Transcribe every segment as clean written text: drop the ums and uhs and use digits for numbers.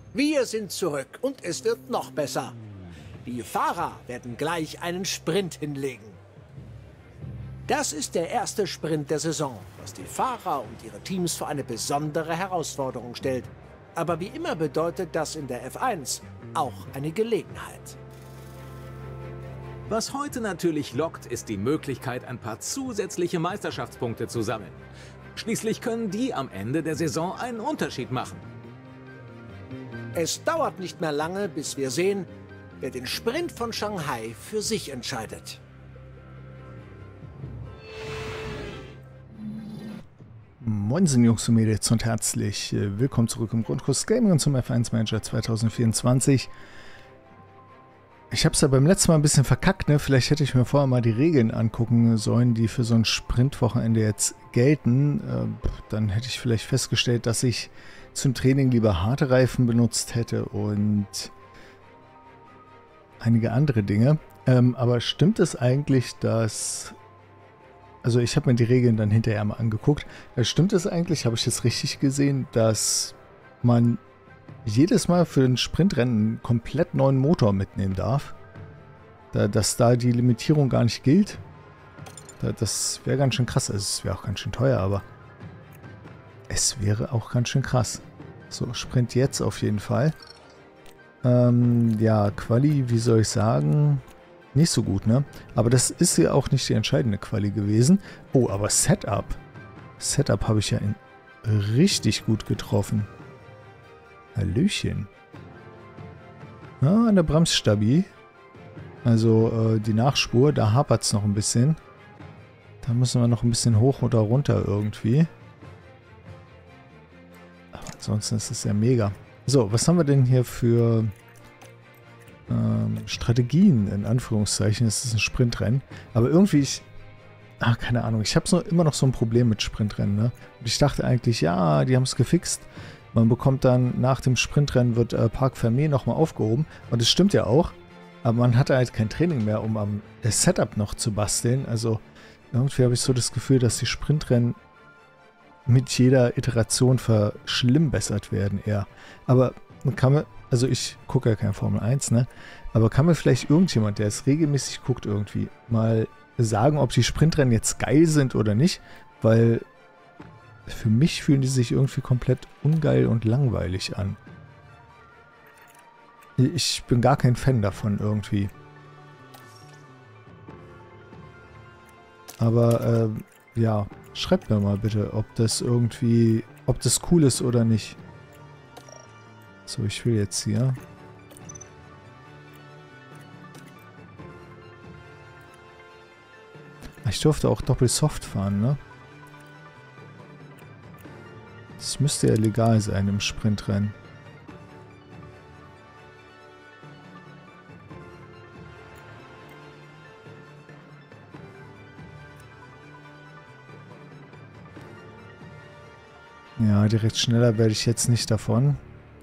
Wir sind zurück und es wird noch besser. Die Fahrer werden gleich einen Sprint hinlegen. Das ist der erste Sprint der Saison, was die Fahrer und ihre Teams vor eine besondere Herausforderung stellt. Aber wie immer bedeutet das in der F1 auch eine Gelegenheit. Was heute natürlich lockt, ist die Möglichkeit, ein paar zusätzliche Meisterschaftspunkte zu sammeln. Schließlich können die am Ende der Saison einen Unterschied machen. Es dauert nicht mehr lange, bis wir sehen, wer den Sprint von Shanghai für sich entscheidet. Moinsen Jungs und Mädels und herzlich willkommen zurück im Grundkurs Gaming und zum F1 Manager 2024. Ich habe es ja beim letzten Mal ein bisschen verkackt, ne? Vielleicht hätte ich mir vorher mal die Regeln angucken sollen, die für so ein Sprintwochenende jetzt gelten. Dann hätte ich vielleicht festgestellt, dass ich zum Training lieber harte Reifen benutzt hätte und einige andere Dinge. Aber stimmt es eigentlich, dass... Also ich habe mir die Regeln dann hinterher mal angeguckt. Stimmt es eigentlich, habe ich das richtig gesehen, dass man jedes Mal für ein Sprintrennen einen komplett neuen Motor mitnehmen darf? Dass da die Limitierung gar nicht gilt? Das wäre ganz schön krass. Also es wäre auch ganz schön teuer, aber es wäre auch ganz schön krass. So, Sprint jetzt auf jeden Fall. Ja, Quali, wie soll ich sagen... Nicht so gut, ne? Aber das ist ja auch nicht die entscheidende Quali gewesen. Oh, aber Setup. Setup habe ich ja richtig gut getroffen. Hallöchen. Ja, an der Bremsstabi. Also die Nachspur, da hapert es noch ein bisschen. Da müssen wir noch ein bisschen hoch oder runter irgendwie. Aber ansonsten ist es ja mega. So, was haben wir denn hier für... Strategien, in Anführungszeichen, es ist ein Sprintrennen. Aber irgendwie, keine Ahnung, ich habe immer noch so ein Problem mit Sprintrennen, ne? Und ich dachte eigentlich, ja, die haben es gefixt. Man bekommt dann, nach dem Sprintrennen wird Parc Fermé nochmal aufgehoben. Und es stimmt ja auch, aber man hatte halt kein Training mehr, um am Setup noch zu basteln. Also irgendwie habe ich so das Gefühl, dass die Sprintrennen mit jeder Iteration verschlimmbessert werden eher. Aber kann man... Also ich gucke ja kein Formel 1, ne? Aber kann mir vielleicht irgendjemand, der es regelmäßig guckt irgendwie, mal sagen, ob die Sprintrennen jetzt geil sind oder nicht? Weil für mich fühlen die sich irgendwie komplett ungeil und langweilig an. Ich bin gar kein Fan davon irgendwie. Aber ja, schreibt mir mal bitte, ob das irgendwie, ob das cool ist oder nicht. So, ich will jetzt hier. Ich durfte auch Doppelsoft fahren, ne? Das müsste ja legal sein im Sprintrennen. Ja, direkt schneller werde ich jetzt nicht davon.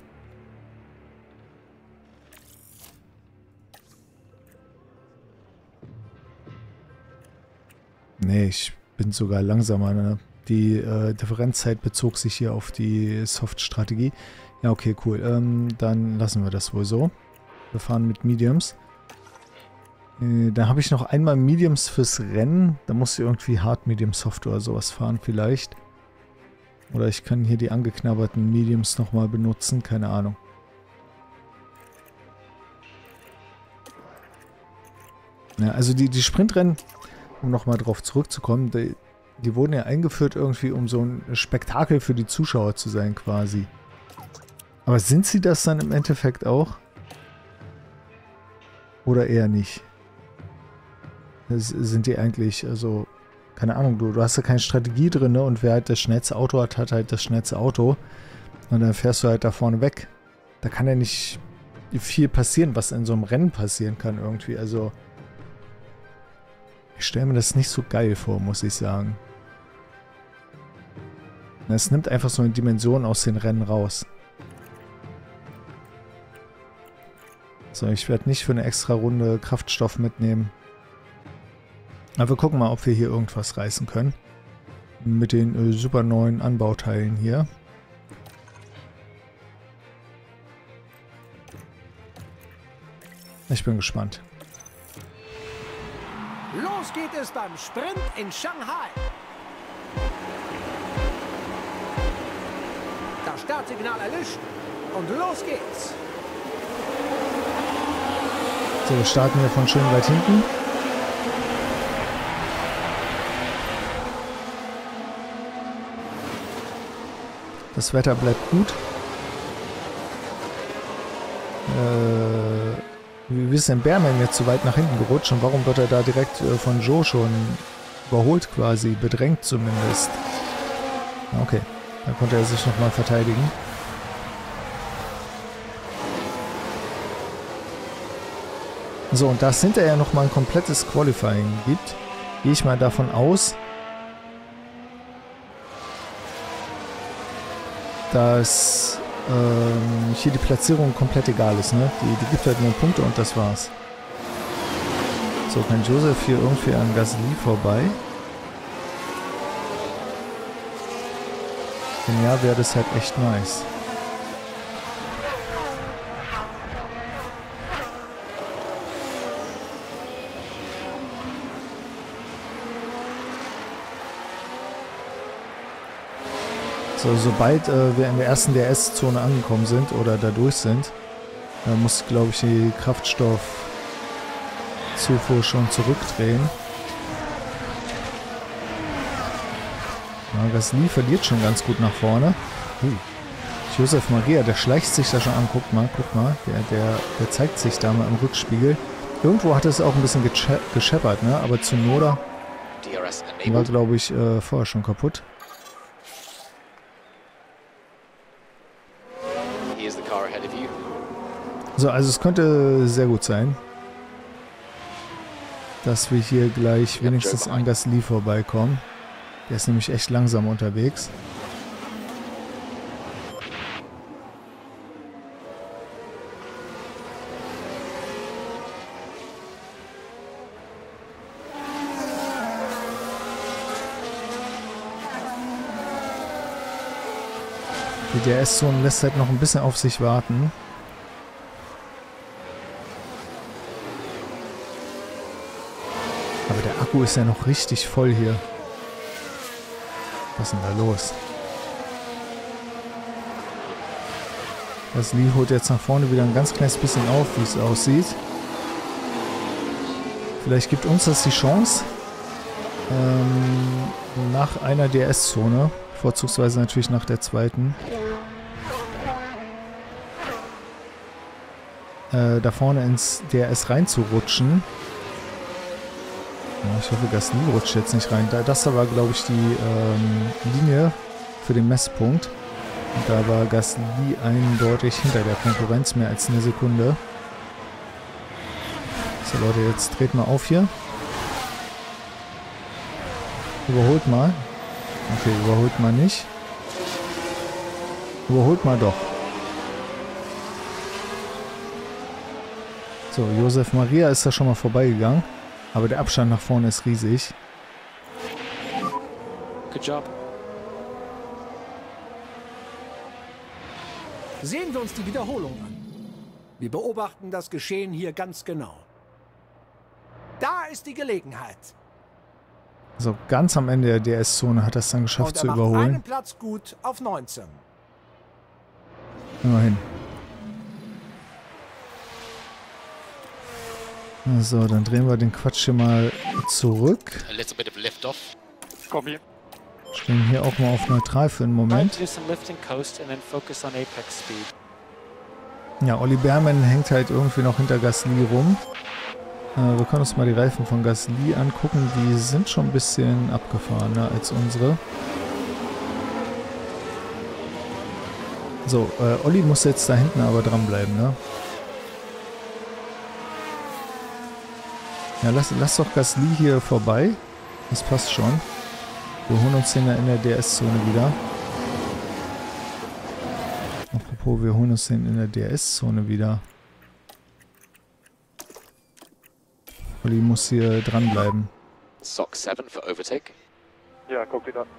Nee, ich bin sogar langsamer, ne? Die Differenzzeit bezog sich hier auf die Soft-Strategie. Ja, okay, cool. Dann lassen wir das wohl so. Wir fahren mit Mediums. Da habe ich noch einmal Mediums fürs Rennen. Da muss ich irgendwie Hard Medium Soft oder sowas fahren vielleicht. Oder ich kann hier die angeknabberten Mediums nochmal benutzen. Keine Ahnung. Ja, also die Sprintrennen... Um nochmal drauf zurückzukommen, die wurden ja eingeführt irgendwie, um so ein Spektakel für die Zuschauer zu sein quasi. Aber sind sie das dann im Endeffekt auch? Oder eher nicht? Sind die eigentlich, also, keine Ahnung, du hast ja keine Strategie drin, ne? Und wer halt das schnellste Auto hat, hat halt das schnellste Auto. Und dann fährst du halt da vorne weg. Da kann ja nicht viel passieren, was in so einem Rennen passieren kann irgendwie, also... Ich stelle mir das nicht so geil vor, muss ich sagen. Es nimmt einfach so eine Dimension aus den Rennen raus. So, ich werde nicht für eine extra Runde Kraftstoff mitnehmen. Aber wir gucken mal, ob wir hier irgendwas reißen können. Mit den super neuen Anbauteilen hier. Ich bin gespannt. Los geht es beim Sprint in Shanghai. Das Startsignal erlischt und los geht's. So, wir starten hier von schön weit hinten. Das Wetter bleibt gut. Wie ist denn Bearman jetzt so weit nach hinten gerutscht und warum wird er da direkt von Joe schon überholt quasi, bedrängt zumindest? Okay, da konnte er sich nochmal verteidigen. So, und da es hinterher nochmal ein komplettes Qualifying gibt, gehe ich mal davon aus, dass hier die Platzierung komplett egal ist, ne? Die gibt halt nur Punkte und das war's. So, kann Joseph hier irgendwie an Gasly vorbei? Wenn ja, wäre das halt echt nice. So, sobald wir in der ersten DRS-Zone angekommen sind oder da durch sind, muss, glaube ich, die Kraftstoffzufuhr schon zurückdrehen. Ja, Gasly verliert schon ganz gut nach vorne. Joseph Maria, der schleicht sich da schon an. Guck mal. Der zeigt sich da mal im Rückspiegel. Irgendwo hat es auch ein bisschen gescheppert, ne? Aber Tsunoda war, glaube ich, vorher schon kaputt. So, also es könnte sehr gut sein, dass wir hier gleich wenigstens an Gasly vorbeikommen. Der ist nämlich echt langsam unterwegs. Die DRS-Zone lässt halt noch ein bisschen auf sich warten. Aber der Akku ist ja noch richtig voll hier. Was ist denn da los? Gasly holt jetzt nach vorne wieder ein ganz kleines bisschen auf, wie es aussieht. Vielleicht gibt uns das die Chance, nach einer DRS-Zone, vorzugsweise natürlich nach der zweiten, da vorne ins DRS reinzurutschen. Ja, ich hoffe, Gasly rutscht jetzt nicht rein. Das war, glaube ich, die Linie für den Messpunkt. Und da war Gasly eindeutig hinter der Konkurrenz, mehr als eine Sekunde. So Leute, jetzt dreht mal auf hier. Überholt mal. Okay, überholt mal nicht. Überholt mal doch. So, Joseph Maria ist da schon mal vorbeigegangen. Aber der Abstand nach vorne ist riesig. Good job. Sehen wir uns die Wiederholung an. Wir beobachten das Geschehen hier ganz genau. Da ist die Gelegenheit. So, ganz am Ende der DS-Zone hat er es dann geschafft zu überholen. Und er macht einen Platz gut auf 19. Immerhin. So, dann drehen wir den Quatsch hier mal zurück. A little bit of lift off. Copy. Stehen hier auch mal auf neutral für einen Moment. Do some lift and coast and then focus on apex speed. Ja, Olli Bearman hängt halt irgendwie noch hinter Gasly rum. Wir können uns mal die Reifen von Gasly angucken. Die sind schon ein bisschen abgefahrener als unsere. So, Olli muss jetzt da hinten aber dranbleiben, ne? Ja, lass doch Gasly hier vorbei. Das passt schon. Wir holen uns den in der DS-Zone wieder. Apropos, wir holen uns den in der DS-Zone wieder. Olli muss hier dranbleiben. Sock 7 for overtake. Yeah, copy that.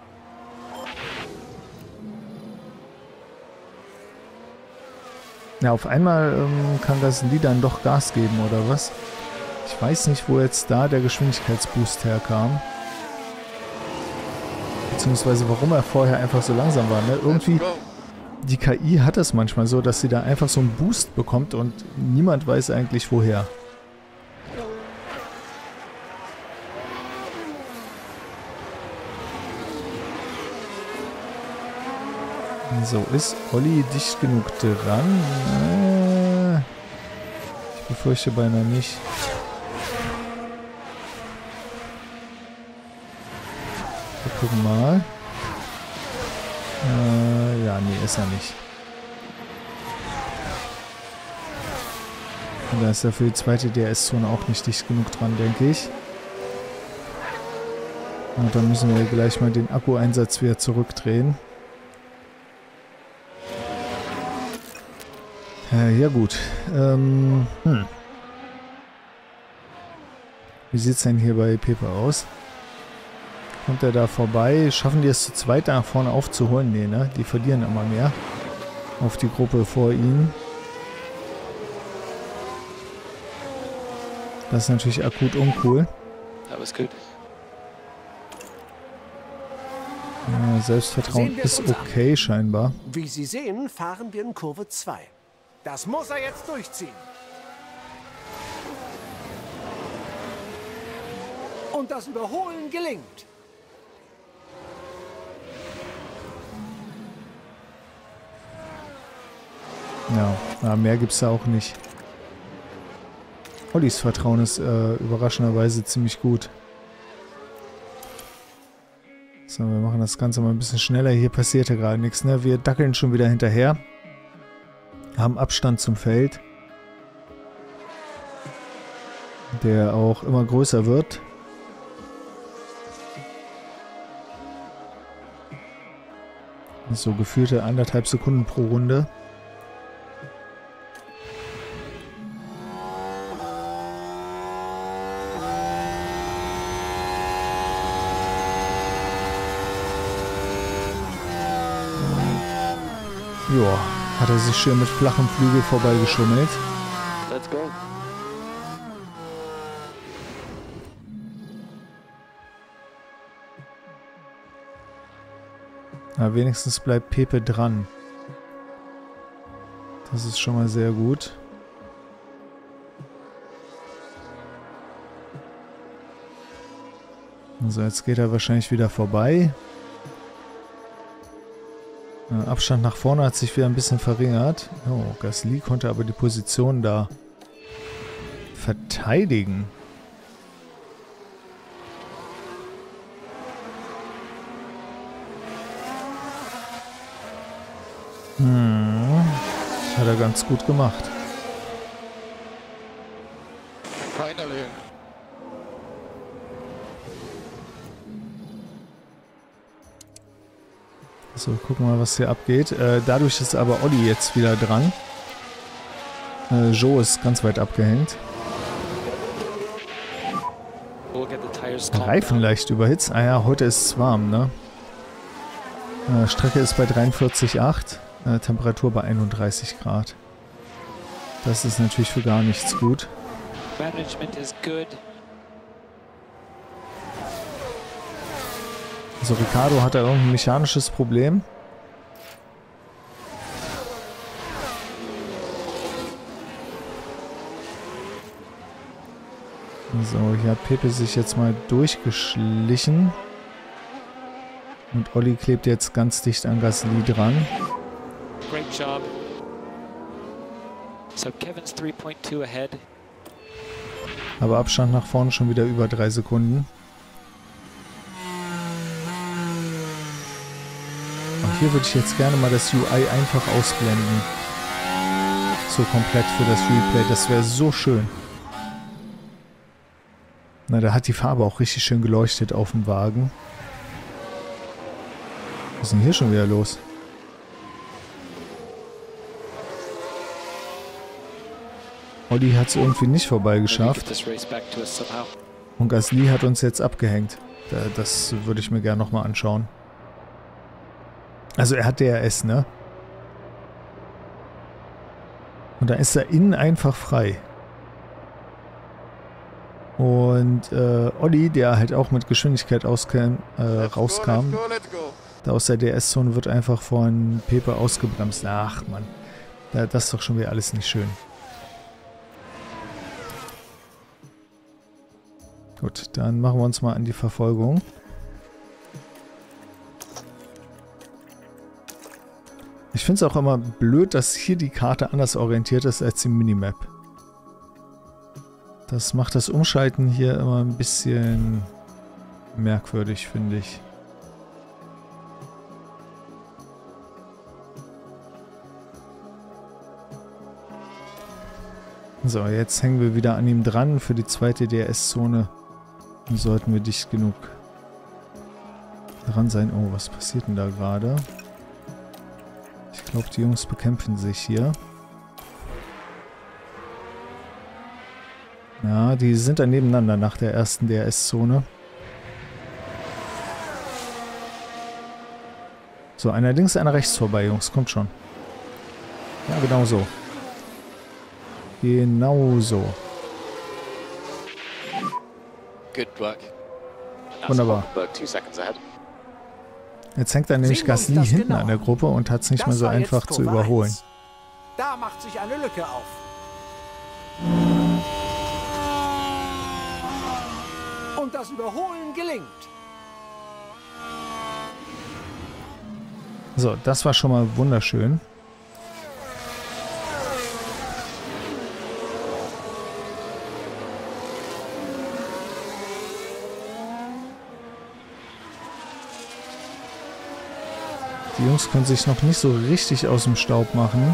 Ja, auf einmal kann Gasly dann doch Gas geben, oder was? Ich weiß nicht, wo jetzt da der Geschwindigkeitsboost herkam. Beziehungsweise warum er vorher einfach so langsam war. Ne? Irgendwie, die KI hat es manchmal so, dass sie da einfach so einen Boost bekommt und niemand weiß eigentlich woher. So, ist Olli dicht genug dran? Ich befürchte beinahe nicht. Wir gucken mal. Ja, nee, ist er nicht. Und da ist er für die zweite DRS-Zone auch nicht dicht genug dran, denke ich. Und dann müssen wir gleich mal den Akkueinsatz wieder zurückdrehen. Ja gut. Wie sieht es denn hier bei Pepe aus? Kommt er da vorbei? Schaffen die es zu zweit da nach vorne aufzuholen? Nee, ne? Die verlieren immer mehr auf die Gruppe vor ihnen. Das ist natürlich akut uncool. That was good. Selbstvertrauen ist okay scheinbar. Wie Sie sehen, fahren wir in Kurve 2. Das muss er jetzt durchziehen. Und das Überholen gelingt. Ja, mehr gibt es da auch nicht. Ollis Vertrauen ist überraschenderweise ziemlich gut. So, wir machen das Ganze mal ein bisschen schneller. Hier passiert ja gerade nichts, ne? Wir dackeln schon wieder hinterher. Haben Abstand zum Feld. Der auch immer größer wird. So gefühlte 1,5 Sekunden pro Runde. Joa, hat er sich schön mit flachem Flügel vorbeigeschummelt. Let's go. Na, wenigstens bleibt Pepe dran. Das ist schon mal sehr gut. So, jetzt geht er wahrscheinlich wieder vorbei. Abstand nach vorne hat sich wieder ein bisschen verringert. Oh, Gasly konnte aber die Position da verteidigen. Hat er ganz gut gemacht. Finally. So, gucken wir mal, was hier abgeht. Dadurch ist aber Olli jetzt wieder dran. Joe ist ganz weit abgehängt. Reifen leicht überhitzt. Ah ja, heute ist es warm, ne? Strecke ist bei 43,8. Temperatur bei 31 Grad. Das ist natürlich für gar nichts gut. Management is good. Also Ricardo hat da irgendein mechanisches Problem. So, hier hat Pepe sich jetzt mal durchgeschlichen. Und Olli klebt jetzt ganz dicht an Gasly dran. Great job. So Kevin's 3.2 ahead. Aber Abstand nach vorne schon wieder über 3 Sekunden. Und hier würde ich jetzt gerne mal das UI einfach ausblenden. So komplett für das Replay. Das wäre so schön. Na, da hat die Farbe auch richtig schön geleuchtet auf dem Wagen. Was ist denn hier schon wieder los? Olli hat es irgendwie nicht vorbei geschafft. Und Gasly hat uns jetzt abgehängt. Das würde ich mir gerne nochmal anschauen. Also er hat DRS, ne? Und da ist er innen einfach frei. Und Olli, der halt auch mit Geschwindigkeit rauskam, da aus der DS-Zone wird einfach von Pepe ausgebremst. Ach Mann, das ist doch schon wieder alles nicht schön. Gut, dann machen wir uns mal an die Verfolgung. Ich finde es auch immer blöd, dass hier die Karte anders orientiert ist als die Minimap. Das macht das Umschalten hier immer ein bisschen merkwürdig, finde ich. So, jetzt hängen wir wieder an ihm dran für die zweite DS-Zone. Dann sollten wir dicht genug dran sein. Oh, was passiert denn da gerade? Ich glaube, die Jungs bekämpfen sich hier. Ja, die sind dann nebeneinander nach der ersten DS-Zone. So, einer links, einer rechts vorbei, Jungs. Kommt schon. Ja, genau so. Genau so. Good work. Wunderbar. Jetzt hängt er nämlich Gasly hinten an der Gruppe und hat es nicht mehr so einfach zu überholen. Da macht sich eine Lücke auf. Und das Überholen gelingt. So, das war schon mal wunderschön. Die Jungs können sich noch nicht so richtig aus dem Staub machen.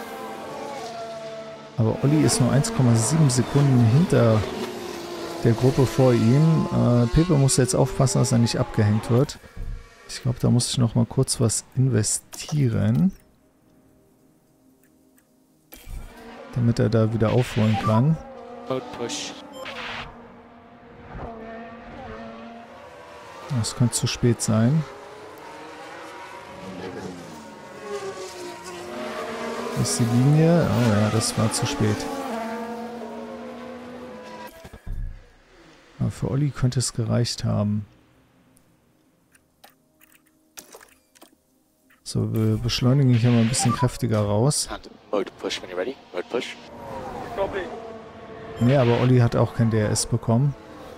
Aber Olli ist nur 1,7 Sekunden hinter der Gruppe vor ihm. Pepe muss jetzt aufpassen, dass er nicht abgehängt wird. Ich glaube, da muss ich noch mal kurz was investieren. Damit er da wieder aufholen kann. Mode push. Das könnte zu spät sein. Das ist die Linie. Oh ja, das war zu spät. Aber für Olli könnte es gereicht haben. So, wir beschleunigen hier mal ein bisschen kräftiger raus. Mode push when you're ready. Mode push. Nee, aber Olli hat auch kein DRS bekommen.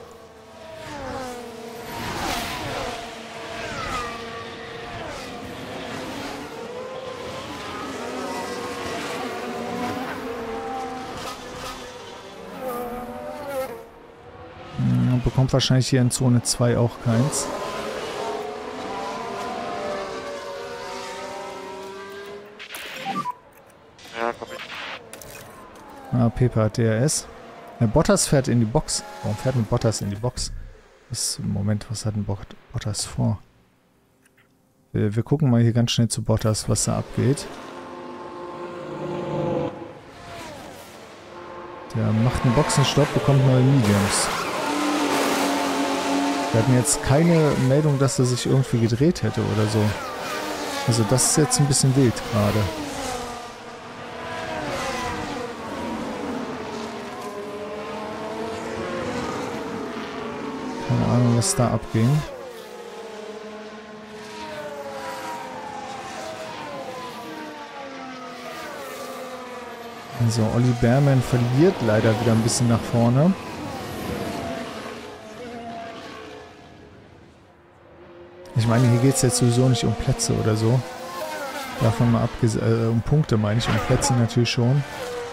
Bekommt wahrscheinlich hier in Zone 2 auch keins. Ja, komm ich. Pepe hat DRS. Bottas fährt in die Box. Warum fährt ein Bottas in die Box? Moment, was hat ein Bottas vor? Wir gucken mal hier ganz schnell zu Bottas, was da abgeht. Der macht einen Boxenstopp, bekommt neue Mediums. Wir hatten jetzt keine Meldung, dass er sich irgendwie gedreht hätte oder so. Also das ist jetzt ein bisschen wild gerade. Keine Ahnung, was da abging. Also Olli Bearman verliert leider wieder ein bisschen nach vorne. Ich meine, hier geht es jetzt sowieso nicht um Plätze oder so. Davon mal abgesehen, um Punkte meine ich, um Plätze natürlich schon.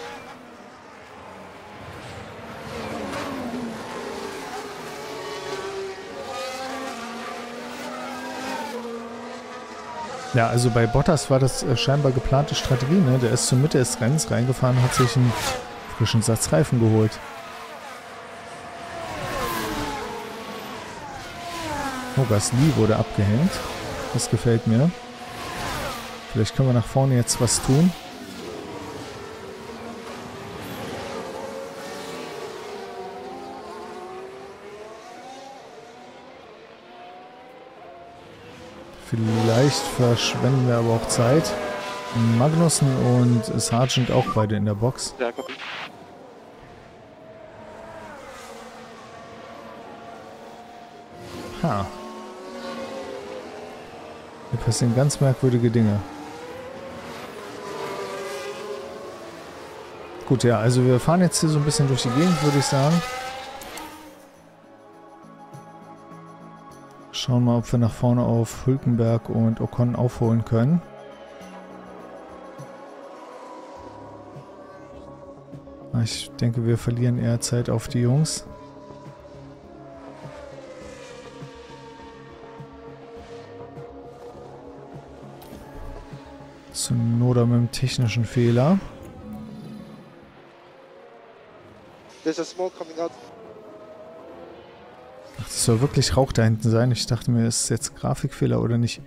Ja, also bei Bottas war das scheinbar geplante Strategie, ne? Der ist zur Mitte des Rennens reingefahren und hat sich einen frischen Satz Reifen geholt. Oh, Gasly wurde abgehängt. Das gefällt mir. Vielleicht können wir nach vorne jetzt was tun. Vielleicht verschwenden wir aber auch Zeit. Magnussen und Sargent auch beide in der Box. Yeah, copy. Ha. Hier passieren ganz merkwürdige Dinge. Gut, ja, also wir fahren jetzt hier so ein bisschen durch die Gegend, würde ich sagen. Schauen mal, ob wir nach vorne auf Hülkenberg und Ocon aufholen können. Ich denke, wir verlieren eher Zeit auf die Jungs. Oder mit einem technischen Fehler. There's a smoke coming out. Ach, das soll wirklich Rauch da hinten sein. Ich dachte mir, ist jetzt Grafikfehler oder nicht.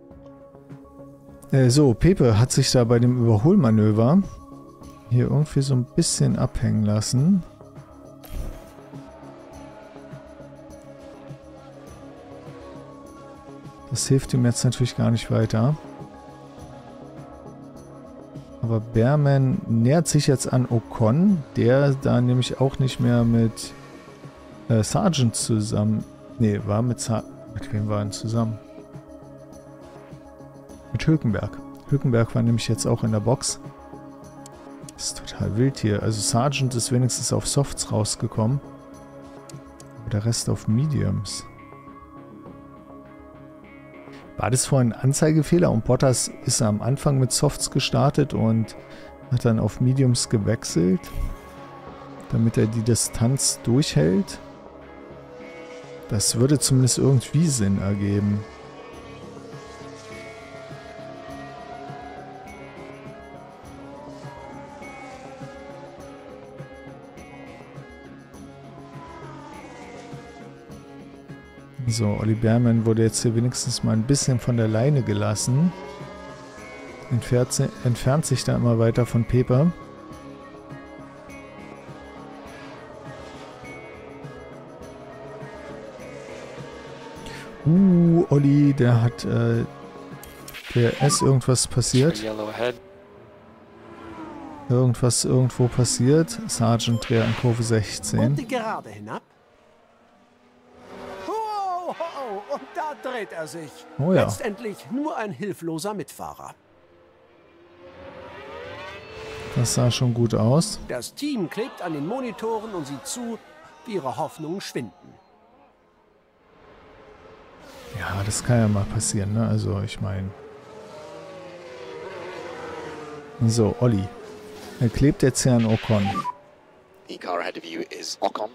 So, Pepe hat sich da bei dem Überholmanöver hier irgendwie so ein bisschen abhängen lassen. Das hilft ihm jetzt natürlich gar nicht weiter. Aber Behrman nähert sich jetzt an Ocon, der da nämlich auch nicht mehr mit Sargent zusammen... Ne, war mit wem war er zusammen? Mit Hülkenberg. Hülkenberg war nämlich jetzt auch in der Box. Das ist total wild hier. Also Sargent ist wenigstens auf Softs rausgekommen. Aber der Rest auf Mediums. War das vorhin ein Anzeigefehler und Bottas ist am Anfang mit Softs gestartet und hat dann auf Mediums gewechselt, damit er die Distanz durchhält? Das würde zumindest irgendwie Sinn ergeben. So, Olli Behrman wurde jetzt hier wenigstens mal ein bisschen von der Leine gelassen. Entfernt sich da immer weiter von Pepe. Olli, der hat, der ist irgendwas passiert. Yellow ahead. Irgendwas irgendwo passiert. Sargent dreht an Kurve Und 16. die Gerade hinab. Oh, und da dreht er sich. Oh ja. Letztendlich nur ein hilfloser Mitfahrer. Das sah schon gut aus. Das Team klebt an den Monitoren und sieht zu, wie ihre Hoffnungen schwinden. Ja, das kann ja mal passieren, ne? Also, ich meine... So, Olli. Er klebt jetzt hier an Ocon. The car ahead of you is Ocon.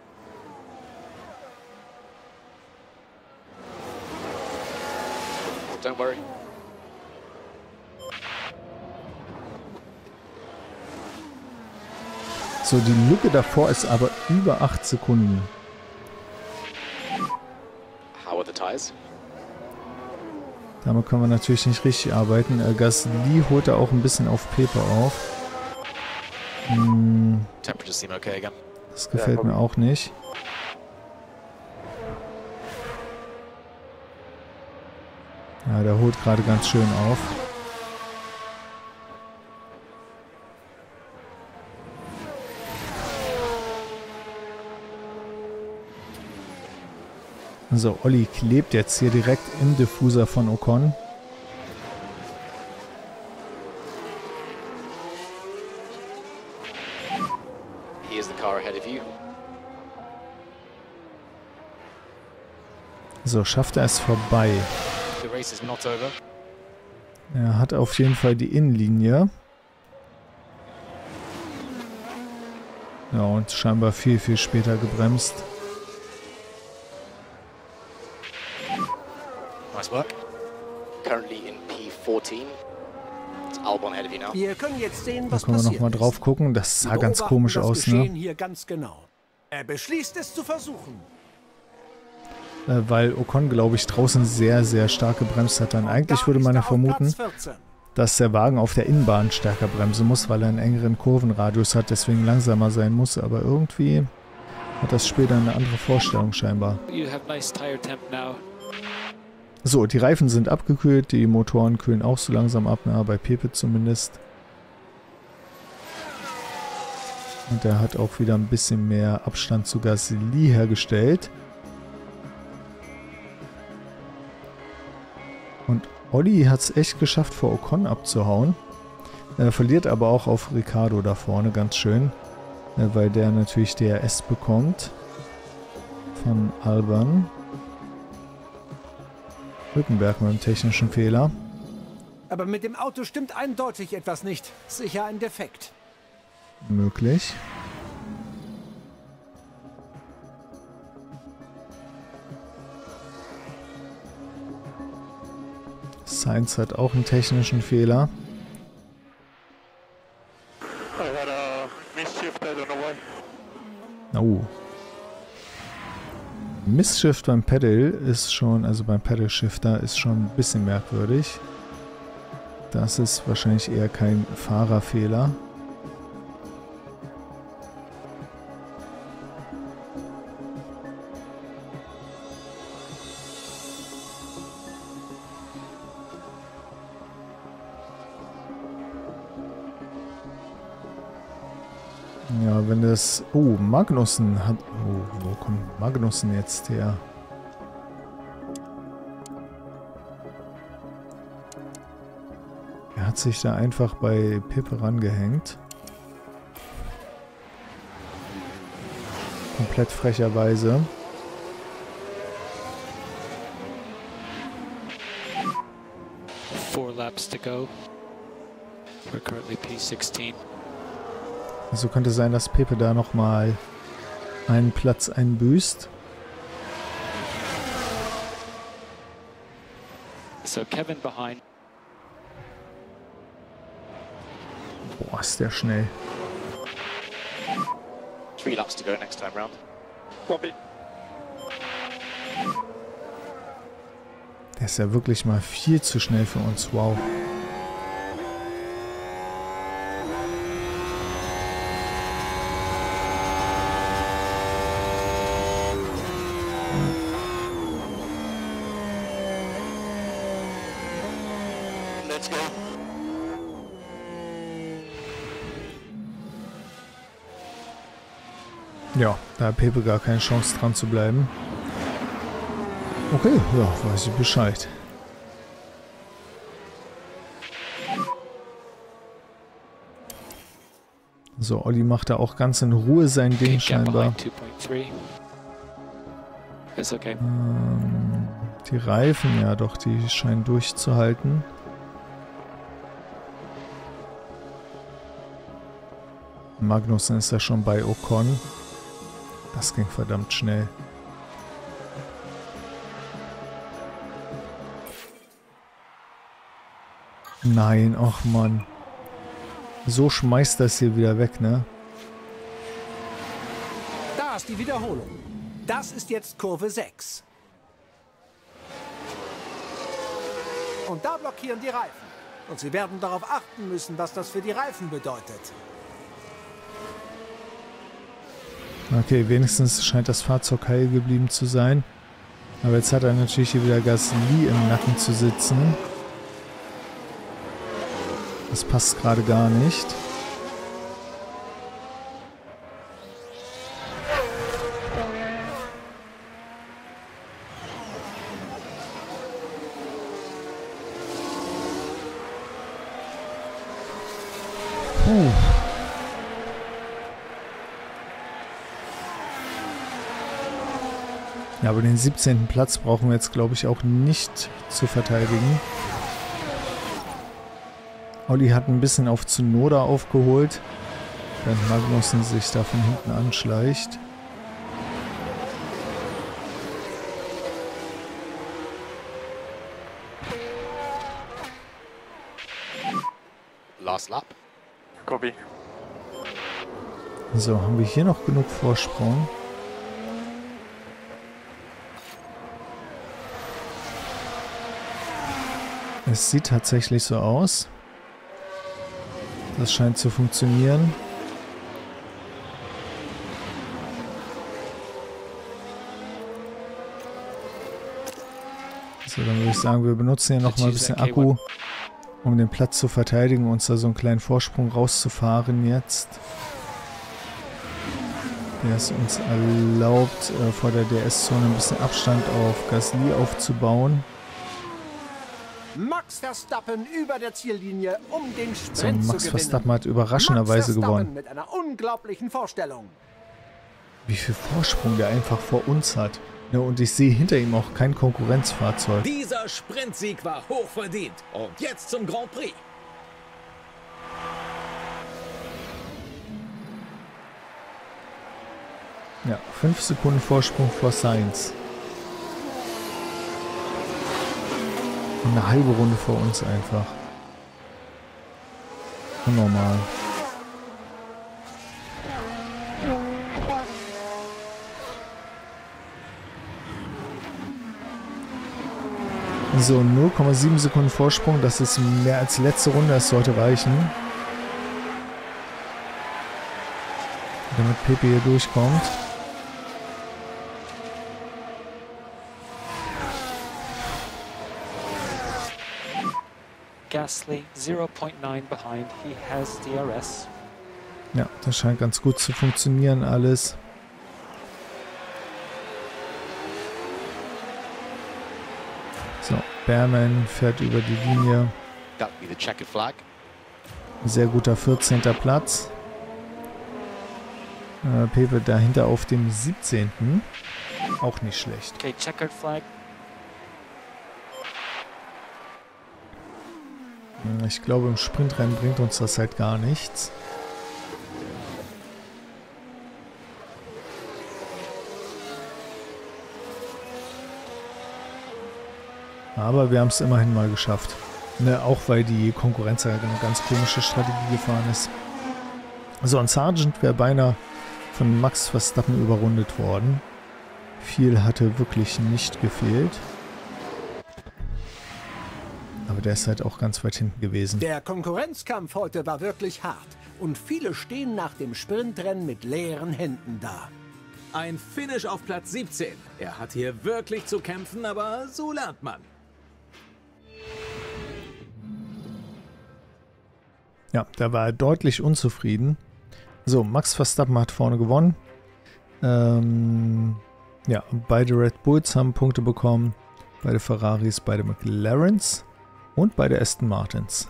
Don't worry. So, die Lücke davor ist aber über 8 Sekunden. How are the tyres? Damit können wir natürlich nicht richtig arbeiten. Gasly holt da auch ein bisschen auf Pepe auf. Temperatures seem okay again. Das gefällt mir auch nicht. Ja, der holt gerade ganz schön auf. So, Olli klebt jetzt hier direkt im Diffuser von Ocon. Here's the car ahead of you. So, schafft er es vorbei. The race is not over. Er hat auf jeden Fall die Innenlinie. Ja, und scheinbar viel, viel später gebremst. Nice work. Currently in P14. It's Albon ahead of you now. Wir können jetzt sehen, Da was können wir passiert nochmal drauf ist. gucken. Das sah Wir ganz beobachten komisch das aus, Geschehen ne? hier ganz genau. Er beschließt es zu versuchen. Weil Ocon, glaube ich, draußen sehr, sehr stark gebremst hat. Dann eigentlich würde man ja vermuten, dass der Wagen auf der Innenbahn stärker bremsen muss, weil er einen engeren Kurvenradius hat, deswegen langsamer sein muss. Aber irgendwie hat das später eine andere Vorstellung scheinbar. You have nice tire temp now. So, die Reifen sind abgekühlt, die Motoren kühlen auch so langsam ab, na, bei Pepe zumindest. Und er hat auch wieder ein bisschen mehr Abstand zu Gasly hergestellt. Und Olli hat es echt geschafft, vor Ocon abzuhauen. Er verliert aber auch auf Ricciardo da vorne ganz schön, weil der natürlich DRS bekommt von Albon. Hülkenberg mit einem technischen Fehler. Aber mit dem Auto stimmt eindeutig etwas nicht. Sicher ein Defekt. Möglich. Sainz hat auch einen technischen Fehler. Oh. Missshift beim Pedal ist schon, also beim Pedal Shifter ist schon ein bisschen merkwürdig. Das ist wahrscheinlich eher kein Fahrerfehler. Ja, wenn das... Oh, Magnussen hat... Oh, wo kommt Magnussen jetzt her? Er hat sich da einfach bei Pepe rangehängt. Komplett frecherweise. Four laps to go. We're currently P16. Also könnte sein, dass Pepe da nochmal einen Platz einbüßt. So Kevin behind. Boah, ist der schnell. 3 laps to go next time round. Copy. Der ist ja wirklich mal viel zu schnell für uns. Wow. Let's go. Ja, da hat Pepe gar keine Chance dran zu bleiben. Okay, ja, weiß ich Bescheid. So, Olli macht da auch ganz in Ruhe sein Ding Gap scheinbar. behind 2.3. It's okay. Die Reifen, ja doch, die scheinen durchzuhalten. Magnussen ist ja schon bei Ocon. Das ging verdammt schnell. Nein, ach Mann. So schmeißt das hier wieder weg, ne? Da ist die Wiederholung. Das ist jetzt Kurve 6. Und da blockieren die Reifen. Und Sie werden darauf achten müssen, was das für die Reifen bedeutet. Okay, wenigstens scheint das Fahrzeug heil geblieben zu sein. Aber jetzt hat er natürlich hier wieder Gasly im Nacken zu sitzen. Das passt gerade gar nicht. Ja, aber den 17. Platz brauchen wir jetzt, glaube ich, auch nicht zu verteidigen. Olli hat ein bisschen auf Tsunoda aufgeholt, während Magnussen sich da von hinten anschleicht. Last lap. Copy. So, haben wir hier noch genug Vorsprung? Es sieht tatsächlich so aus. Das scheint zu funktionieren. So, dann würde ich sagen, wir benutzen hier noch mal ein bisschen Akku, um den Platz zu verteidigen, uns da so einen kleinen Vorsprung rauszufahren jetzt. Der es uns erlaubt, vor der DS-Zone ein bisschen Abstand auf Gasly aufzubauen. Max Verstappen über der Ziellinie, um den So, Sprint zu Max gewinnen. Verstappen hat überraschenderweise gewonnen. Mit einer unglaublichen Vorstellung. Wie viel Vorsprung der einfach vor uns hat. Ja, und ich sehe hinter ihm auch kein Konkurrenzfahrzeug. Dieser Sprintsieg war hochverdient. Und jetzt zum Grand Prix. Ja, 5 Sekunden Vorsprung vor Sainz. Eine halbe Runde vor uns einfach. Unnormal. So, 0,7 Sekunden Vorsprung. Das ist mehr als die letzte Runde. Das sollte reichen. Damit Pepe hier durchkommt. Gasly 0.9 behind. He has DRS. Ja, das scheint ganz gut zu funktionieren alles. So, Behrman fährt über die Linie. That would be the checkered flag. Sehr guter 14. Platz. Pepe dahinter auf dem 17. Auch nicht schlecht. Okay, checkered flag. Ich glaube, im Sprintrennen bringt uns das halt gar nichts. Aber wir haben es immerhin mal geschafft. Ne, auch weil die Konkurrenz ja eine ganz komische Strategie gefahren ist. So, ein Sargent wäre beinahe von Max Verstappen überrundet worden. Viel hatte wirklich nicht gefehlt. Aber der ist halt auch ganz weit hinten gewesen. Der Konkurrenzkampf heute war wirklich hart. Und viele stehen nach dem Sprintrennen mit leeren Händen da. Ein Finish auf Platz 17. Er hat hier wirklich zu kämpfen, aber so lernt man. Ja, da war er deutlich unzufrieden. So, Max Verstappen hat vorne gewonnen. Ja, beide Red Bulls haben Punkte bekommen. Beide Ferraris, beide McLarens und beide Aston Martins.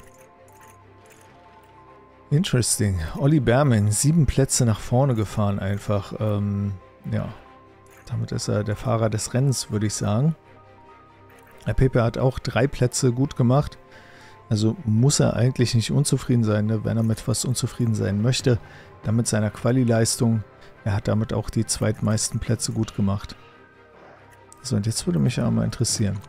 Interesting. Olli Behrman, 7 Plätze nach vorne gefahren einfach. Ja, damit ist er der Fahrer des Rennens, würde ich sagen. Der Pepe hat auch 3 Plätze gut gemacht. Also muss er eigentlich nicht unzufrieden sein, ne? Wenn er mit was unzufrieden sein möchte. Dann mit seiner Quali-Leistung. Er hat damit auch die zweitmeisten Plätze gut gemacht. So, und jetzt würde mich aber mal interessieren.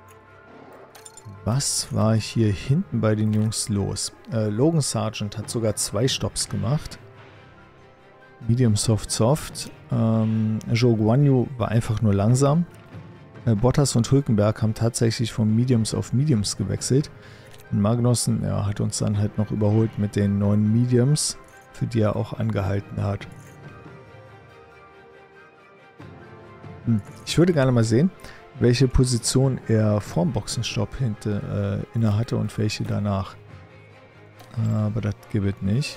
Was war hier hinten bei den Jungs los? Logan Sargent hat sogar 2 Stopps gemacht. Medium, Soft, Soft. Zhou Guanyu war einfach nur langsam. Bottas und Hülkenberg haben tatsächlich von Mediums auf Mediums gewechselt. Und Magnussen, ja, hat uns dann halt noch überholt mit den neuen Mediums, für die er auch angehalten hat. Ich würde gerne mal sehen, welche Position er vorm Boxenstopp inne hatte und welche danach. Aber das gibt es nicht.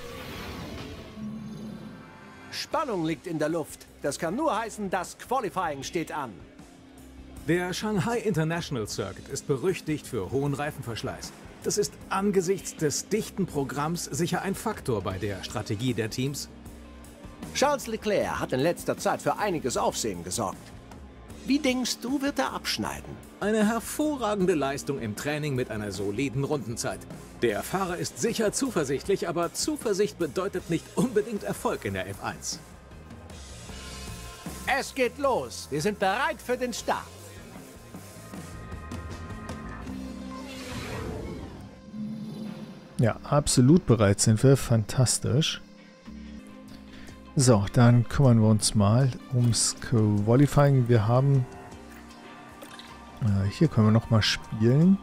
Spannung liegt in der Luft. Das kann nur heißen, das Qualifying steht an. Der Shanghai International Circuit ist berüchtigt für hohen Reifenverschleiß. Das ist angesichts des dichten Programms sicher ein Faktor bei der Strategie der Teams. Charles Leclerc hat in letzter Zeit für einiges Aufsehen gesorgt. Wie denkst du, wird er abschneiden? Eine hervorragende Leistung im Training mit einer soliden Rundenzeit. Der Fahrer ist sicher zuversichtlich, aber Zuversicht bedeutet nicht unbedingt Erfolg in der F1. Es geht los. Wir sind bereit für den Start. Ja, absolut bereit sind wir. Fantastisch. So, dann kümmern wir uns mal ums Qualifying. Wir haben... hier können wir nochmal spielen.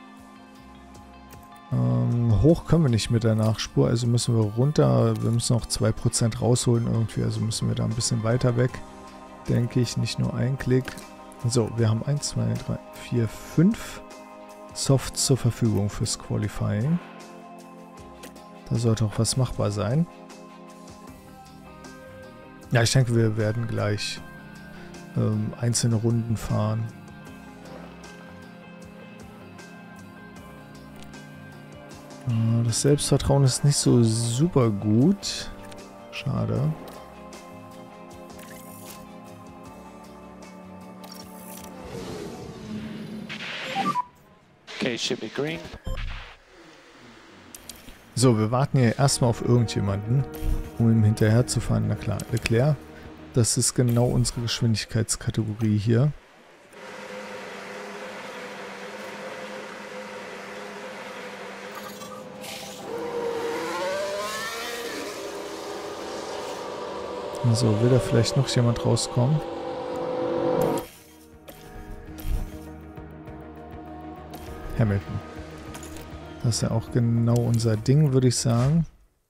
Hoch können wir nicht mit der Nachspur, also müssen wir runter. Wir müssen noch 2% rausholen irgendwie, also müssen wir da ein bisschen weiter weg. Denke ich, nicht nur ein Klick. So, wir haben 1, 2, 3, 4, 5 Softs zur Verfügung fürs Qualifying. Da sollte auch was machbar sein. Ja, ich denke, wir werden gleich einzelne Runden fahren. Das Selbstvertrauen ist nicht so super gut. Schade. Okay, should be green. So, wir warten hier erstmal auf irgendjemanden, um ihm hinterher zu fahren. Na klar, Leclerc. Das ist genau unsere Geschwindigkeitskategorie hier. So, will da vielleicht noch jemand rauskommen? Hamilton. Das ist ja auch genau unser Ding, würde ich sagen.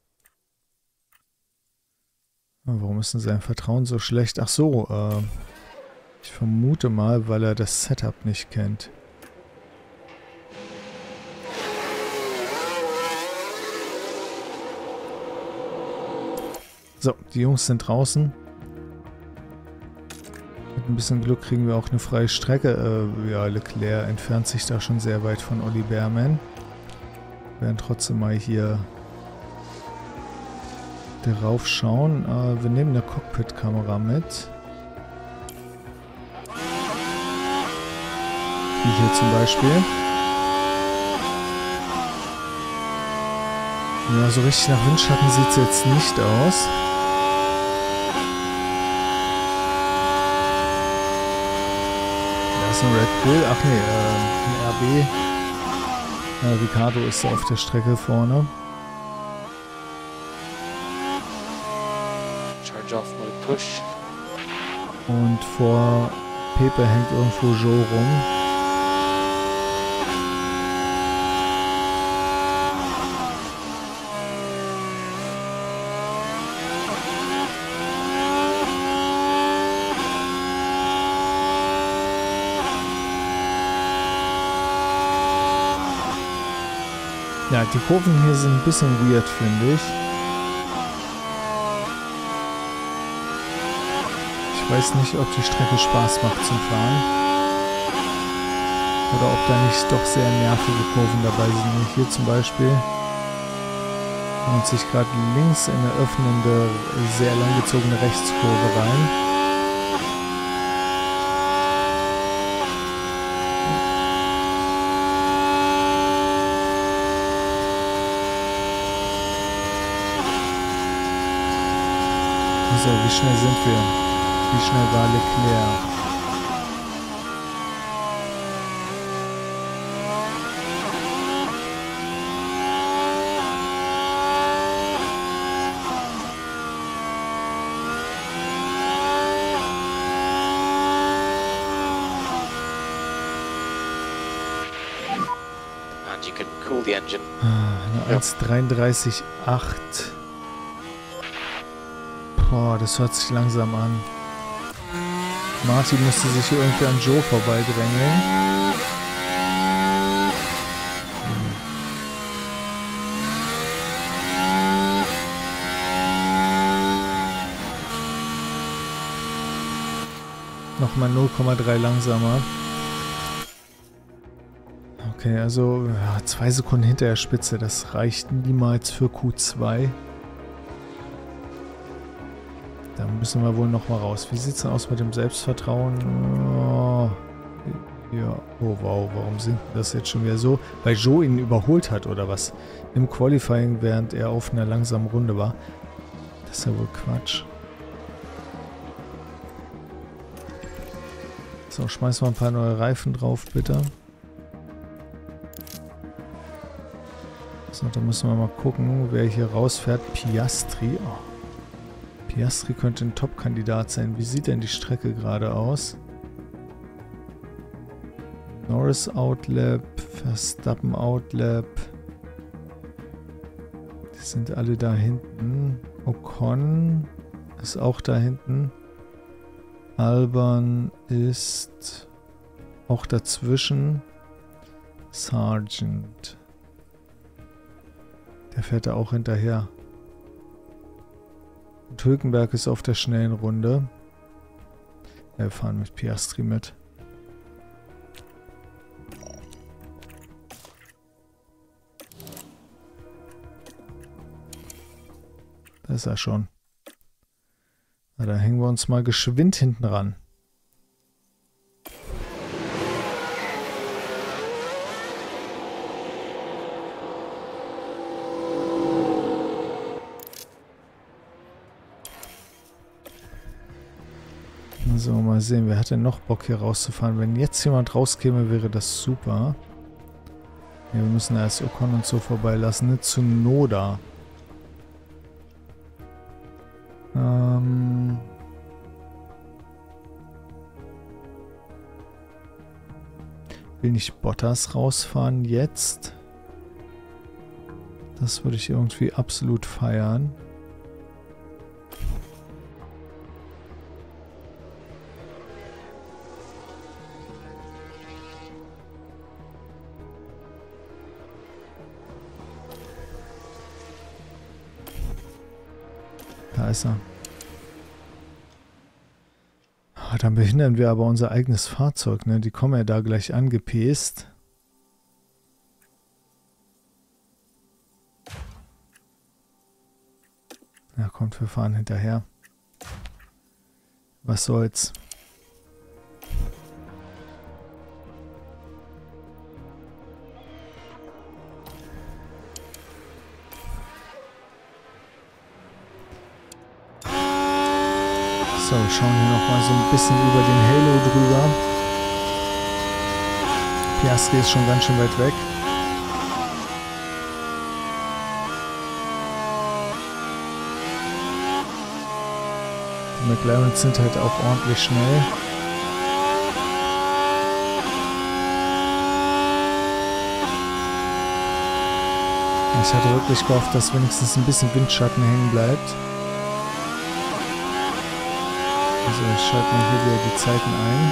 Warum ist denn sein Vertrauen so schlecht? Ach so, ich vermute mal, weil er das Setup nicht kennt. So, die Jungs sind draußen. Mit ein bisschen Glück kriegen wir auch eine freie Strecke. Ja, Leclerc entfernt sich da schon sehr weit von Olli Bearman. Wir werden trotzdem mal hier darauf schauen. Wir nehmen eine Cockpit-Kamera mit. Wie hier zum Beispiel. Ja, so richtig nach Windschatten sieht es jetzt nicht aus. Da ist ein Red Bull. Ach nee, ein RB. Ricciardo ist auf der Strecke vorne. Charge off mode push. Und vor Pepe hängt irgendwo Joe rum. Ja, die Kurven hier sind ein bisschen weird, finde ich. Ich weiß nicht, ob die Strecke Spaß macht zum Fahren. Oder ob da nicht doch sehr nervige Kurven dabei sind. Hier zum Beispiel kommt sich gerade links in eine öffnende, sehr langgezogene Rechtskurve rein. So, wie schnell sind wir? Wie schnell war Leclerc? And you can cool the engine. Eine 1,33,8. Boah, das hört sich langsam an. Martin musste sich hier irgendwie an Joe vorbeidrängeln. Nochmal 0,3 langsamer. Okay, also ja, 2 Sekunden hinter der Spitze, das reicht niemals für Q2. Da müssen wir wohl noch mal raus. Wie sieht es denn aus mit dem Selbstvertrauen? Oh, ja, oh wow, warum sinkt das jetzt schon wieder so? Weil Joe ihn überholt hat oder was? Im Qualifying, während er auf einer langsamen Runde war. Das ist ja wohl Quatsch. So, schmeißen wir ein paar neue Reifen drauf, bitte. So, da müssen wir mal gucken, wer hier rausfährt. Piastri. Oh. Piastri könnte ein Top-Kandidat sein. Wie sieht denn die Strecke gerade aus? Norris Outlap, Verstappen Outlap. Die sind alle da hinten. Ocon ist auch da hinten. Albon ist auch dazwischen. Sargent. Der fährt da auch hinterher. Und Hülkenberg ist auf der schnellen Runde. Ja, wir fahren mit Piastri mit. Da ist er schon. Na, da hängen wir uns mal geschwind hinten ran. So, mal sehen, wer hat denn noch Bock hier rauszufahren? Wenn jetzt jemand rauskäme, wäre das super. Ja, wir müssen erst Ocon und so vorbeilassen, ne? Tsunoda. Will nicht Bottas rausfahren jetzt? Das würde ich irgendwie absolut feiern. Da ist er. Ah, dann behindern wir aber unser eigenes Fahrzeug, ne? Die kommen ja da gleich angepäst. Ja, kommt, wir fahren hinterher. Was soll's? So, schauen wir noch mal so ein bisschen über den Halo drüber. Piastri ist schon ganz schön weit weg. Die McLarens sind halt auch ordentlich schnell. Ich hatte wirklich gehofft, dass wenigstens ein bisschen Windschatten hängen bleibt. Also ich schalte mal hier wieder die Zeiten ein.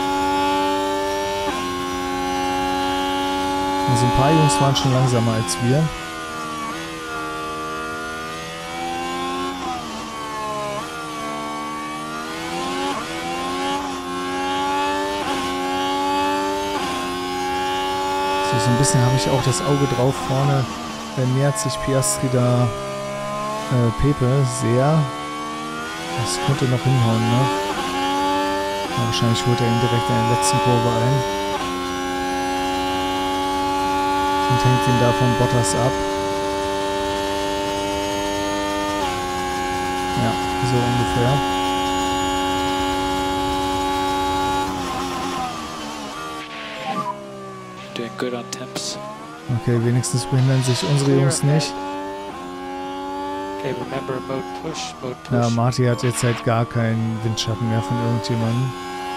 Also ein paar Jungs waren schon langsamer als wir. So ein bisschen habe ich auch das Auge drauf. Vorne nähert sich Piastri da Pepe sehr. Das könnte noch hinhauen, ne? Ja, wahrscheinlich holt er ihn direkt in der letzten Kurve ein. Und hängt ihn da von Bottas ab. Ja, so ungefähr. Doing good on temps. Okay, wenigstens behindern sich unsere Jungs nicht. Okay, remember mode push, mode push. Ja, Marty hat jetzt halt gar keinen Windschatten mehr von irgendjemandem.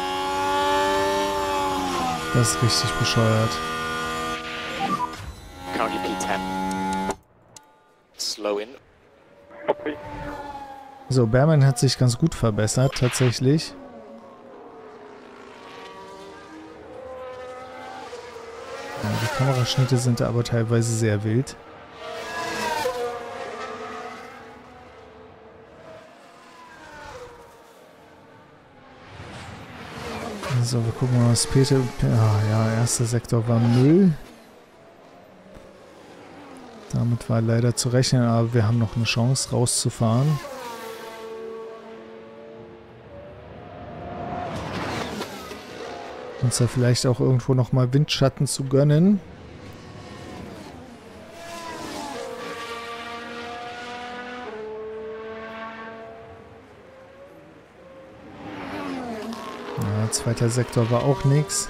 Das ist richtig bescheuert. Currently P10. Slow in. Copy. So, Behrman hat sich ganz gut verbessert, tatsächlich. Ja, die Kameraschnitte sind da aber teilweise sehr wild. So, wir gucken mal, was Peter... Ja, erster Sektor war Müll. Damit war leider zu rechnen, aber wir haben noch eine Chance, rauszufahren. Uns da vielleicht auch irgendwo nochmal Windschatten zu gönnen. Ja, zweiter Sektor war auch nix.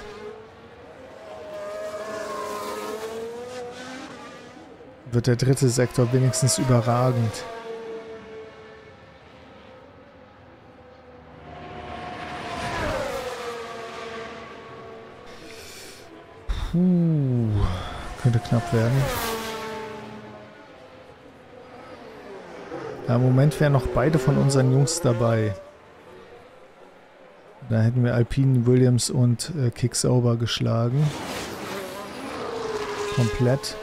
Wird der dritte Sektor wenigstens überragend. Könnte knapp werden. Ja, im Moment wären noch beide von unseren Jungs dabei. Da hätten wir Alpine, Williams und Kick-Sauber geschlagen. Komplett.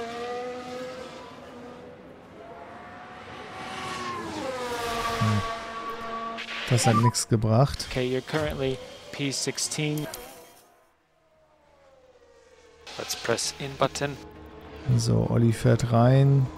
Das hat nichts gebracht. Okay, you're currently P16. Let's press in button. So, Olli fährt rein.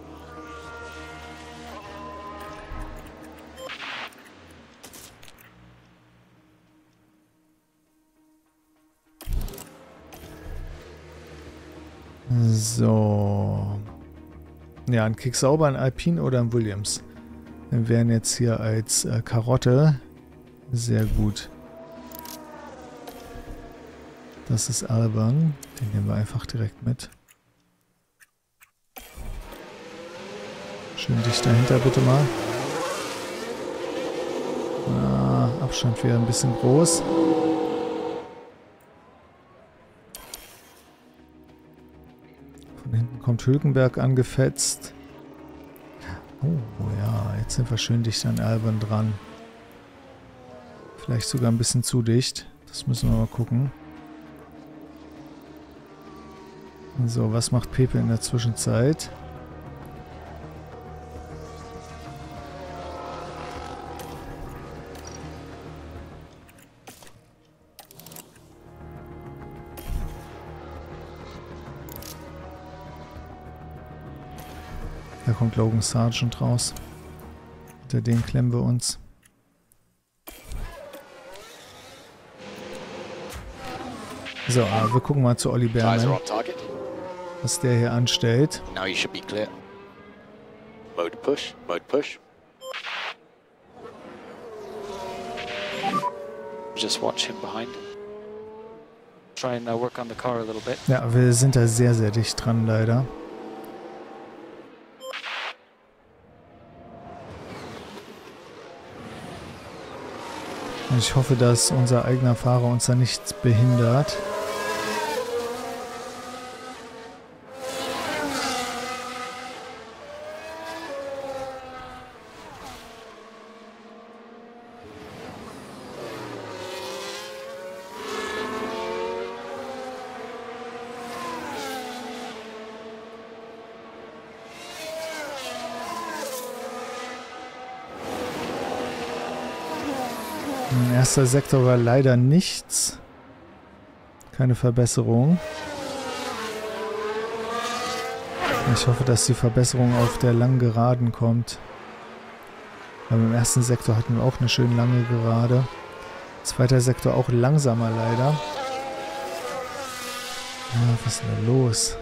So. Ja, ein Kick-Sauber, ein Alpine oder ein Williams. Wir wären jetzt hier als Karotte. Sehr gut. Das ist Alban. Den nehmen wir einfach direkt mit. Schön dicht dahinter bitte mal. Ah, Abstand wäre ein bisschen groß. Von hinten kommt Hülkenberg angefetzt. Oh ja, jetzt sind wir schön dicht an Alban dran. Vielleicht sogar ein bisschen zu dicht. Das müssen wir mal gucken. So, was macht Pepe in der Zwischenzeit? Da kommt Logan Sargent raus. Hinter den klemmen wir uns. So, wir gucken mal zu Olli Tyres are Behrmann, on target. was der hier anstellt. Now you should be clear. Mode push, mode push. Just watch him behind. Try and work on the car a little bit. Ja, wir sind da sehr, sehr dicht dran, leider. Und ich hoffe, dass unser eigener Fahrer uns da nichts behindert. Erster Sektor war leider nichts. Keine Verbesserung. Ich hoffe, dass die Verbesserung auf der langen Geraden kommt. Aber im ersten Sektor hatten wir auch eine schön lange Gerade. Zweiter Sektor auch langsamer leider. Ja, was ist denn da los?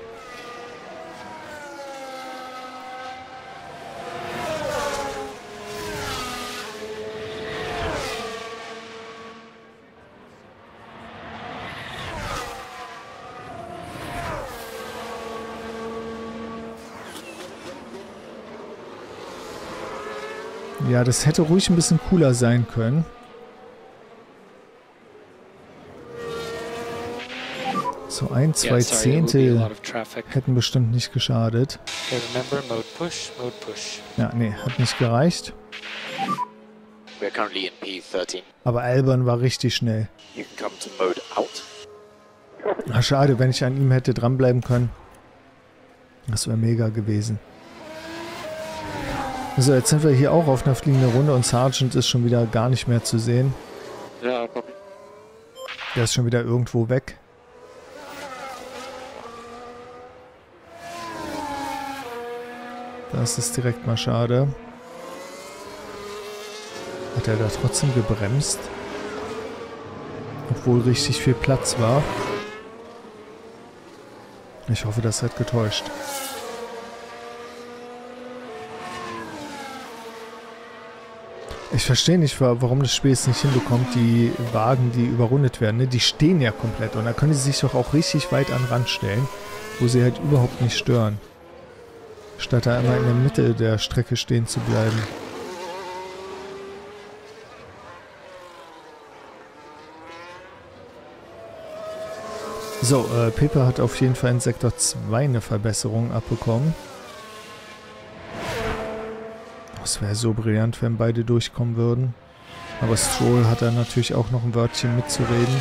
Ja, das hätte ruhig ein bisschen cooler sein können. So ein, zwei Zehntel hätten bestimmt nicht geschadet. Okay, remember, mode push, mode push. Ja, nee, hat nicht gereicht. We're currently in P13. Aber Alban war richtig schnell. You can come to mode out. Ach, schade, wenn ich an ihm hätte dranbleiben können. Das wäre mega gewesen. So, jetzt sind wir hier auch auf einer fliegenden Runde und Sargent ist schon wieder gar nicht mehr zu sehen. Yeah, copy. Der ist schon wieder irgendwo weg. Das ist direkt mal schade. Hat er da trotzdem gebremst? Obwohl richtig viel Platz war. Ich hoffe, das hat getäuscht. Ich verstehe nicht, warum das Spiel es nicht hinbekommt, die Wagen, die überrundet werden, ne? Die stehen ja komplett. Und da können sie sich doch auch richtig weit an den Rand stellen, wo sie halt überhaupt nicht stören. Statt da immer in der Mitte der Strecke stehen zu bleiben. So, Pepe hat auf jeden Fall in Sektor 2 eine Verbesserung abbekommen. Es wäre so brillant, wenn beide durchkommen würden. Aber Stroll hat da natürlich auch noch ein Wörtchen mitzureden.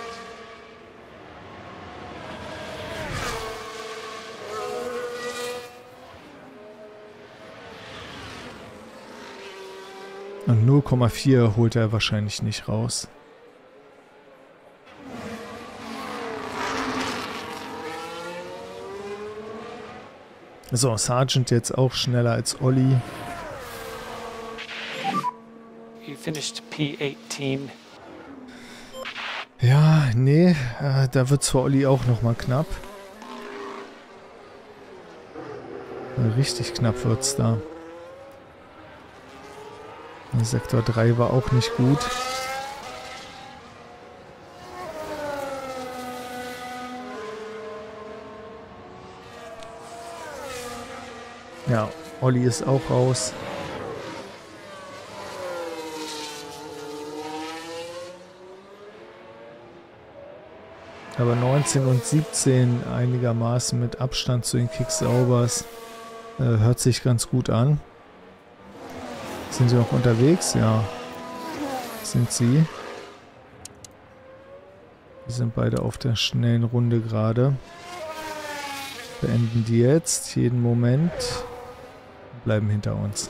Und 0,4 holt er wahrscheinlich nicht raus. So, Sargent jetzt auch schneller als Olli. You finished P18. Ja, nee, da wird es für Olli auch nochmal knapp. Richtig knapp wird es da. Sektor 3 war auch nicht gut. Ja, Olli ist auch raus. Aber 19 und 17 einigermaßen mit Abstand zu den Kicksaubers hört sich ganz gut an. Sind sie noch unterwegs? Ja, sind sie. Wir sind beide auf der schnellen Runde gerade. Beenden die jetzt jeden Moment. Bleiben hinter uns.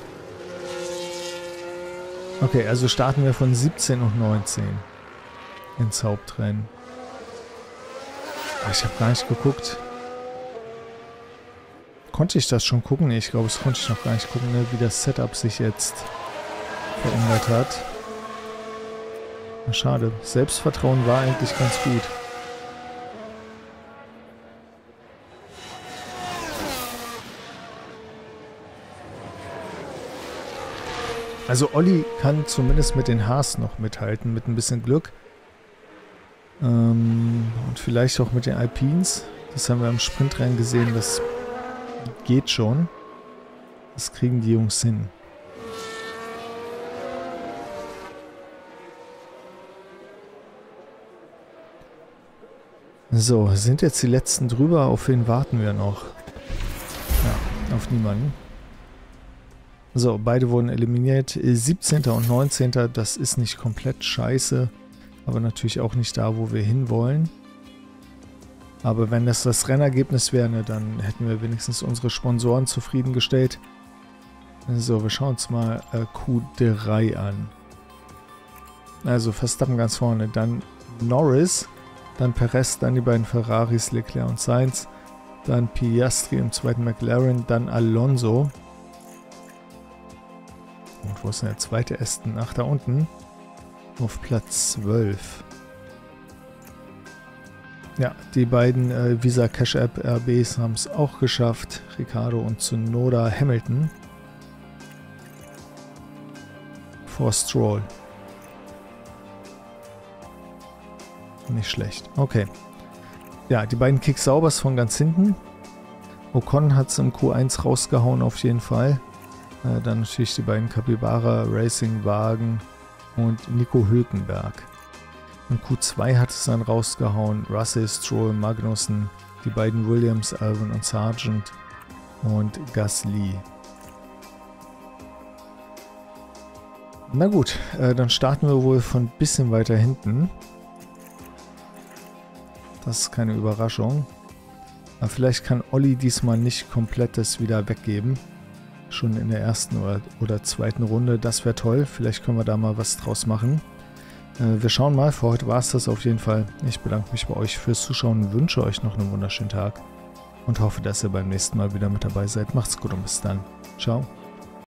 Okay, also starten wir von 17 und 19 ins Hauptrennen. Ich habe gar nicht geguckt. Konnte ich das schon gucken? Nee, ich glaube, das konnte ich noch gar nicht gucken, ne, wie das Setup sich jetzt verändert hat. Na, schade. Selbstvertrauen war eigentlich ganz gut. Also Olli kann zumindest mit den Haas noch mithalten, mit ein bisschen Glück. Und vielleicht auch mit den Alpines. Das haben wir im Sprintrennen gesehen, das geht schon. Das kriegen die Jungs hin. So, sind jetzt die letzten drüber? Auf wen warten wir noch? Ja, auf niemanden. So, beide wurden eliminiert. 17. und 19. Das ist nicht komplett scheiße. Aber natürlich auch nicht da, wo wir hinwollen. Aber wenn das Rennergebnis wäre, ne, dann hätten wir wenigstens unsere Sponsoren zufriedengestellt. So, wir schauen uns mal Q3 an. Also Verstappen ganz vorne, dann Norris, dann Perez, dann die beiden Ferraris, Leclerc und Sainz, dann Piastri im zweiten McLaren, dann Alonso. Und wo ist denn der zweite Aston? Ach, da unten. Auf Platz 12. Ja, die beiden Visa Cash App RBs haben es auch geschafft. Ricciardo und Tsunoda, Hamilton. Vor Stroll. Nicht schlecht. Okay. Ja, die beiden Kicksaubers von ganz hinten. Ocon hat es im Q1 rausgehauen auf jeden Fall. Dann natürlich die beiden Capybara Racing Wagen und Nico Hülkenberg. In Q2 hat es dann rausgehauen Russell, Stroll, Magnussen, die beiden Williams, Albon und Sargent und Gasly. Na gut, dann starten wir wohl von ein bisschen weiter hinten. Das ist keine Überraschung. Aber vielleicht kann Olli diesmal nicht komplett das wieder weggeben. Schon in der ersten oder zweiten Runde. Das wäre toll. Vielleicht können wir da mal was draus machen. Wir schauen mal. Für heute war es das auf jeden Fall. Ich bedanke mich bei euch fürs Zuschauen. Wünsche euch noch einen wunderschönen Tag. Und hoffe, dass ihr beim nächsten Mal wieder mit dabei seid. Macht's gut und bis dann. Ciao.